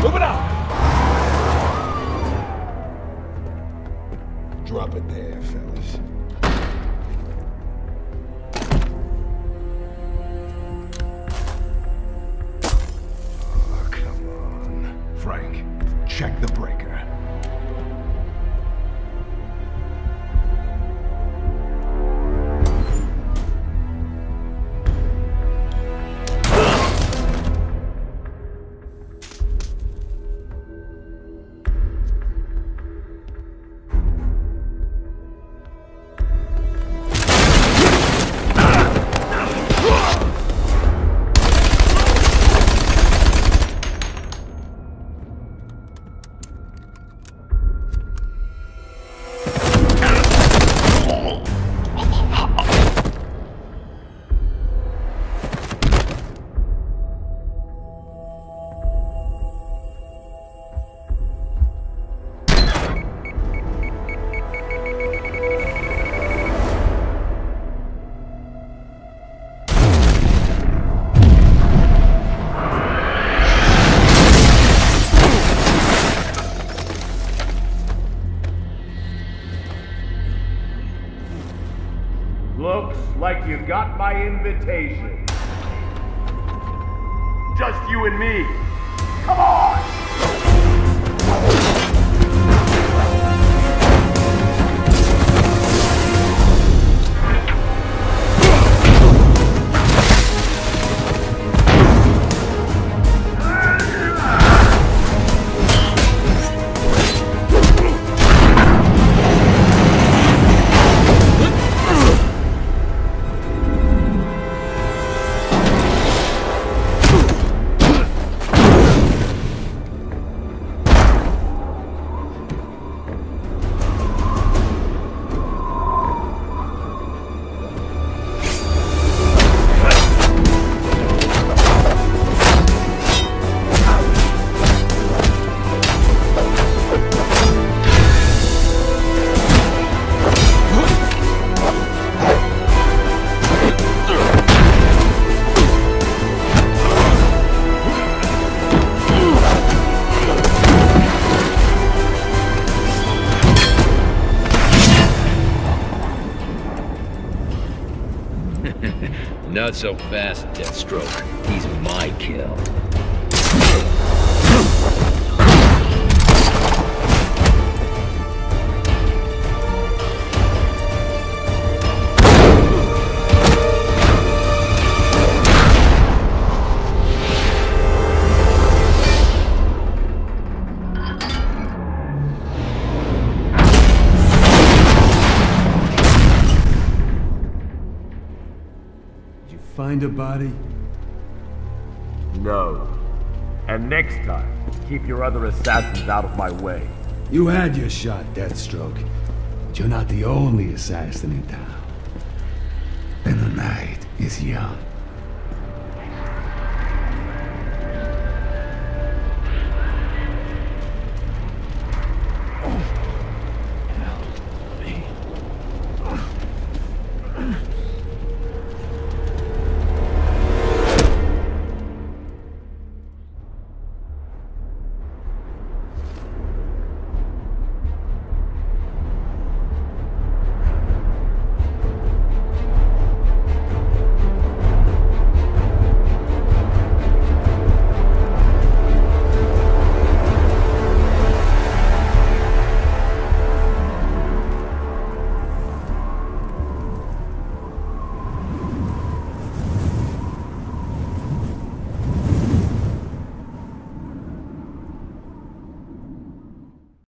Move it up! Drop it there, fellas. Oh, come on. Frank, check the breaker. Looks like you got my invitation. Just you and me. Come on! Not so fast, Deathstroke. He's my kill. Find a body? No. And next time, keep your other assassins out of my way. You had your shot, Deathstroke. But you're not the only assassin in town. And the night is young.